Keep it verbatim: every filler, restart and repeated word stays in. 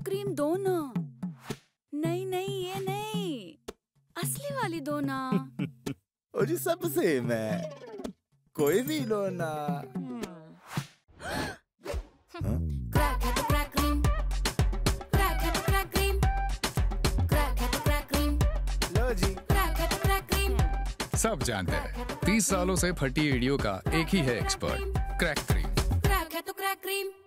Cream दो ना। नहीं नहीं ये नहीं, असली वाली दो ना। और ये सब सेम है, कोई भी लो ना। क्रैक है तो क्रैक क्रीम, क्रैक है तो क्रैक क्रीम, क्रैक है तो क्रैक क्रीम, लो जी। क्रैक है तो क्रैक क्रीम। सब जानते हैं, तीस सालों से फटी एड़ियों का एक ही है एक्सपर्ट, क्रैक क्रीम। क्रैक है तो क्रैक क्रीम।